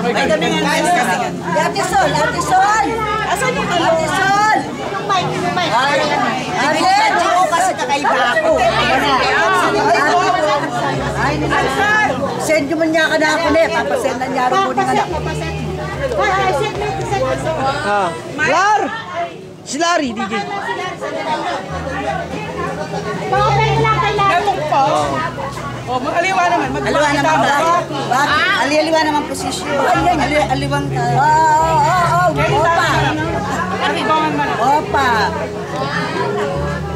May gabi nga na. Ate Sol, Ate Sol! Asan yung ano? Ate Sol! Yung mic. Ate! Ate ko kasi kakaiba ako. Ay, send mo niya ka na ako na eh. Papasend na niya rin po ng anak. Lar! Si Larry, DJ. Lemok pa. Oh, mag-aliwa naman. Aliwa naman ba? Bakit? Ali-aliwa naman posisyon. Aliwang ka. Oo. Opa. Aribangan man. Opa.